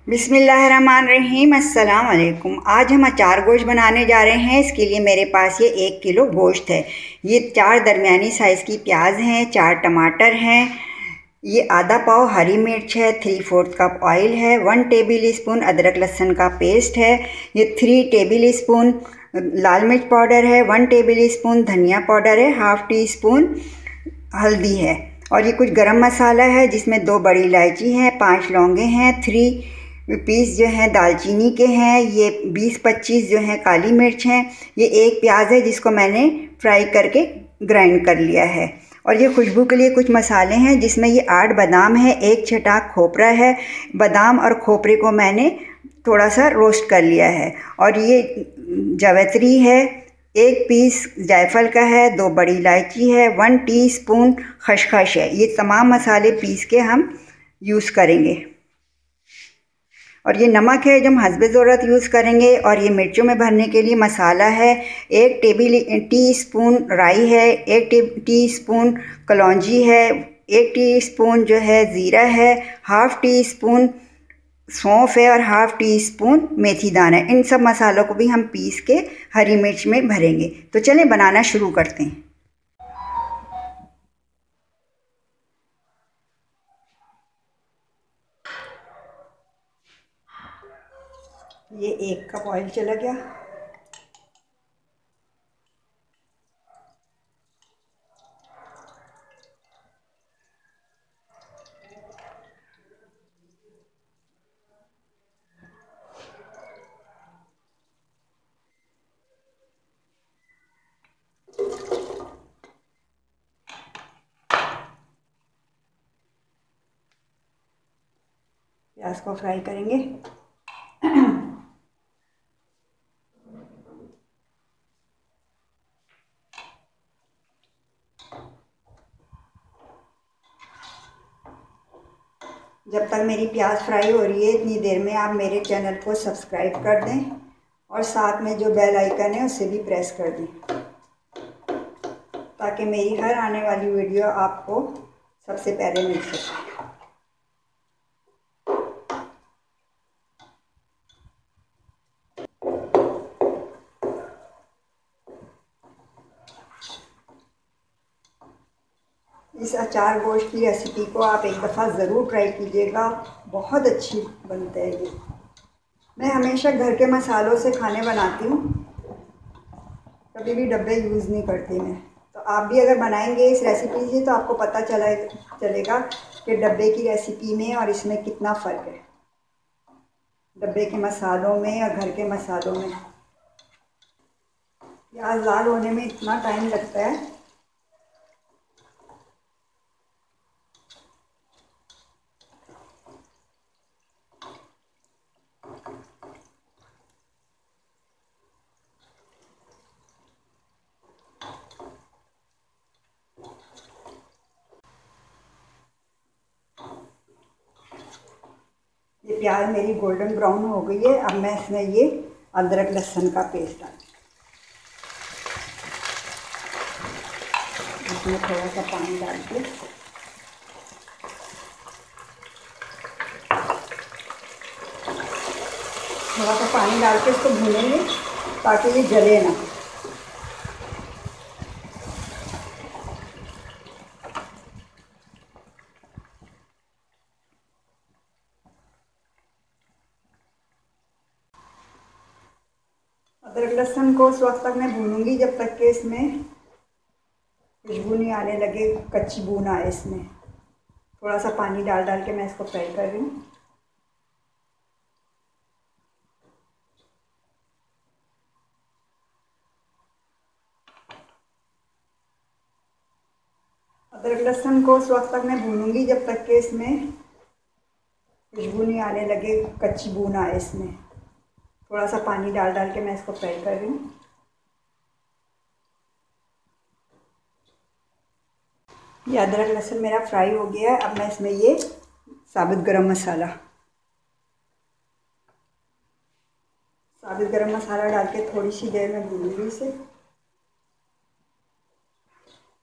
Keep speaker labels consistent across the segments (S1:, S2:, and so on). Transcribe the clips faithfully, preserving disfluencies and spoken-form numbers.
S1: बिस्मिल्लाहिर्रहमानिर्रहीम। अस्सलाम वालेकुम। आज हम अचार गोश्त बनाने जा रहे हैं। इसके लिए मेरे पास ये एक किलो गोश्त है। ये चार दरमियानी साइज़ की प्याज हैं, चार टमाटर हैं, ये आधा पाव हरी मिर्च है, थ्री फोर्थ कप ऑयल है, वन टेबल स्पून अदरक लहसुन का पेस्ट है, ये थ्री टेबल स्पून लाल मिर्च पाउडर है, वन टेबल स्पून धनिया पाउडर है, हाफ़ टी स्पून हल्दी है, और ये कुछ गरम मसाला है जिसमें दो बड़ी इलायची हैं, पांच लौंगे हैं, थ्री पीस जो हैं दालचीनी के हैं, ये बीस पच्चीस जो हैं काली मिर्च हैं, ये एक प्याज है जिसको मैंने फ्राई करके ग्राइंड कर लिया है, और ये खुशबू के लिए कुछ मसाले हैं जिसमें ये आठ बादाम है, एक छटाक खोपरा है। बादाम और खोपरे को मैंने थोड़ा सा रोस्ट कर लिया है, और ये जावित्री है, एक पीस जायफल का है, दो बड़ी इलायची है, वन टीस्पून खसखस है। ये तमाम मसाले पीस के हम यूज़ करेंगे, और ये नमक है जो हम हस्बे ज़रूरत यूज़ करेंगे, और ये मिर्चों में भरने के लिए मसाला है, एक टेबल टी स्पून राई है, एक टी स्पून कलौंजी है, एक टीस्पून जो है ज़ीरा है, हाफ़ टी स्पून सौंफ है, और हाफ़ टी स्पून मेथी दाना है। इन सब मसालों को भी हम पीस के हरी मिर्च में भरेंगे। तो चलें बनाना शुरू करते हैं। ये एक कप ऑयल चला गया। प्याज को फ्राई करेंगे। जब तक मेरी प्याज फ्राई हो रही है, इतनी देर में आप मेरे चैनल को सब्सक्राइब कर दें, और साथ में जो बेल आइकन है उसे भी प्रेस कर दें, ताकि मेरी हर आने वाली वीडियो आपको सबसे पहले मिल सके। इस अचार गोश्त की रेसिपी को आप एक दफ़ा ज़रूर ट्राई कीजिएगा, बहुत अच्छी बनता है ये। मैं हमेशा घर के मसालों से खाने बनाती हूँ, कभी भी डब्बे यूज़ नहीं करती मैं। तो आप भी अगर बनाएंगे इस रेसिपी से तो आपको पता चला चलेगा कि डब्बे की रेसिपी में और इसमें कितना फ़र्क है, डब्बे के मसालों में और घर के मसालों में। प्याज लाल होने में इतना टाइम लगता है। ये प्याज मेरी गोल्डन ब्राउन हो गई है। अब मैं इसमें ये अदरक लहसुन का पेस्ट डाल, इसमें थोड़ा सा पानी डाल के थोड़ा सा पानी डाल के इसको भूनेंगे ताकि ये जले ना। अदरक लहसुन को उस वक्त तक मैं भूनूंगी जब तक कि इसमें खुशबू नहीं आने लगे, कच्ची बू ना आए इसमें। थोड़ा सा पानी डाल डाल के मैं इसको फ्राई कर रही हूँ। अदरक लहसुन को उस वक्त तक मैं भूनूंगी जब तक कि इसमें खुशबू नहीं आने लगे, कच्ची बू ना आए इसमें। थोड़ा सा पानी डाल डाल के मैं इसको फ्राई कर रही हूँ। ये अदरक लहसुन मेरा फ्राई हो गया है। अब मैं इसमें ये साबुत गरम मसाला साबुत गरम मसाला डाल के थोड़ी सी देर में भूनूंगी इसे।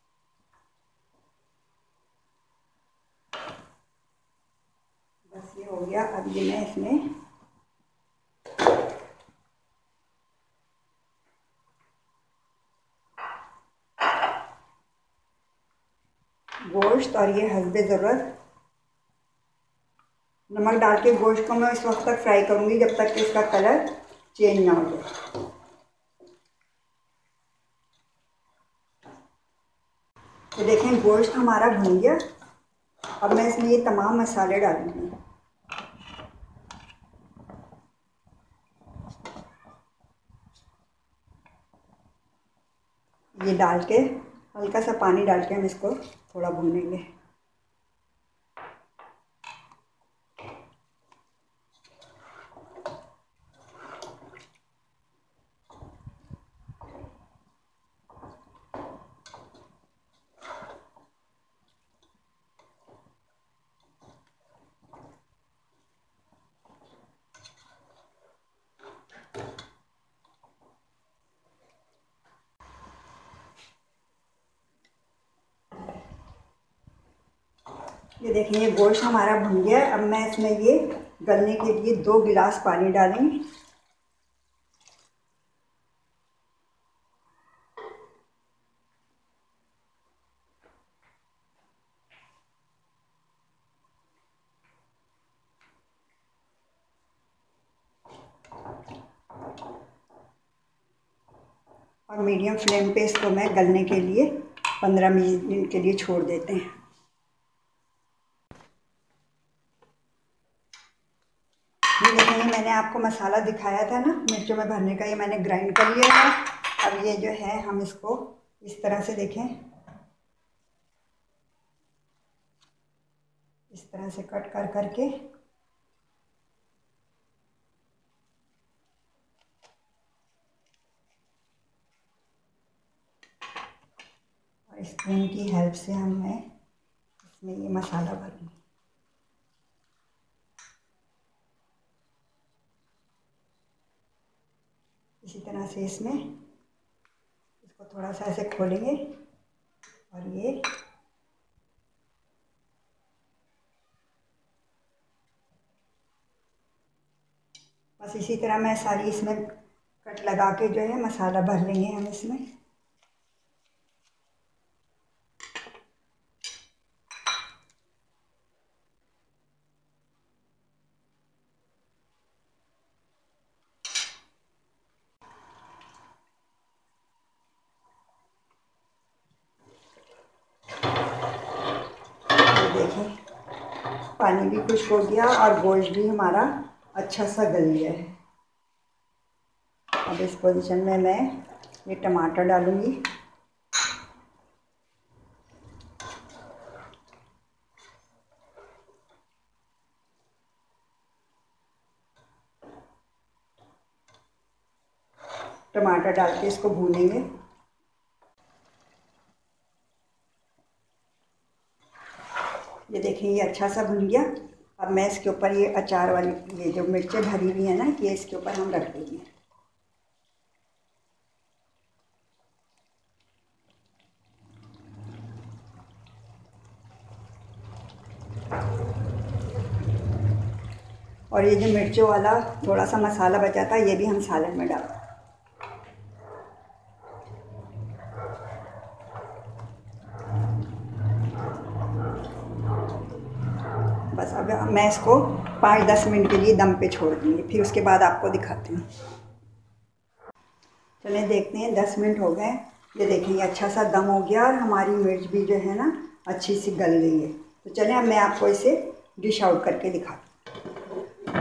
S1: बस ये हो हो गया। अब ये मैं इसमें गोश्त और ये हस्बे ज़रूरत नमक डाल के गोश्त को मैं इस वक्त तक फ्राई करूँगी जब तक कि इसका कलर चेंज ना हो जाए। तो देखें गोश्त हमारा भून गया। अब मैं इसमें ये तमाम मसाले डालूँगी। ये डाल के हल्का सा पानी डाल के हम इसको थोड़ा भूनेंगे। ये देखिए ये गोश्त हमारा भुन गया है। अब मैं इसमें ये गलने के लिए दो गिलास पानी डालेंगे। और मीडियम फ्लेम पे इसको मैं गलने के लिए पंद्रह मिनट के लिए छोड़ देते हैं। ये देखिए मैंने आपको मसाला दिखाया था ना मिर्चों में भरने का, ये मैंने ग्राइंड कर लिया है। अब ये जो है हम इसको इस तरह से देखें, इस तरह से कट कर करके और स्पून की हेल्प से हम मैं इसमें ये मसाला भरूँगी। इसी तरह से इसमें इसको थोड़ा सा ऐसे खोलेंगे और ये बस इसी तरह मैं सारी इसमें कट लगा के जो है मसाला भर लेंगे हम इसमें। देखिए पानी भी खुश्क हो गया और गोश्त भी हमारा अच्छा सा गल गया है। अब इस पोजीशन में मैं ये टमाटर डालूंगी। टमाटर डाल के इसको भूनेंगे। ये देखिए ये अच्छा सा भुन गया। अब मैं इसके ऊपर ये अचार वाली ये जो मिर्चें भरी हुई है ना, ये इसके ऊपर हम रख देंगे। और ये जो मिर्चों वाला थोड़ा सा मसाला बचा था ये भी हम सालन में डाल। बस अब मैं इसको पाँच दस मिनट के लिए दम पे छोड़ दूँगी, फिर उसके बाद आपको दिखाती हूँ। चलिए देखते हैं, दस मिनट हो गए। ये देखिए अच्छा सा दम हो गया और हमारी मिर्च भी जो है ना अच्छी सी गल गई है। तो चलिए अब मैं आपको इसे डिश आउट करके दिखाती हूँ।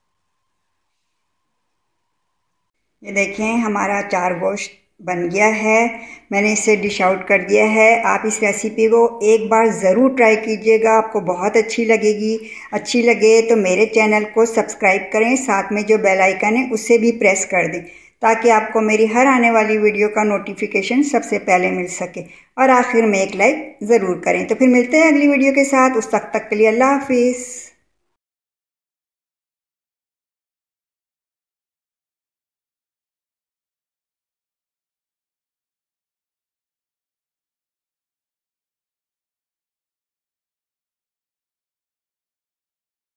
S1: ये देखें हमारा अचार गोश्त बन गया है। मैंने इसे डिश आउट कर दिया है। आप इस रेसिपी को एक बार ज़रूर ट्राई कीजिएगा, आपको बहुत अच्छी लगेगी। अच्छी लगे तो मेरे चैनल को सब्सक्राइब करें, साथ में जो बेल आइकन है उसे भी प्रेस कर दें ताकि आपको मेरी हर आने वाली वीडियो का नोटिफिकेशन सबसे पहले मिल सके। और आखिर में एक लाइक ज़रूर करें। तो फिर मिलते हैं अगली वीडियो के साथ, उस तक तक के लिए अल्लाह हाफिज़।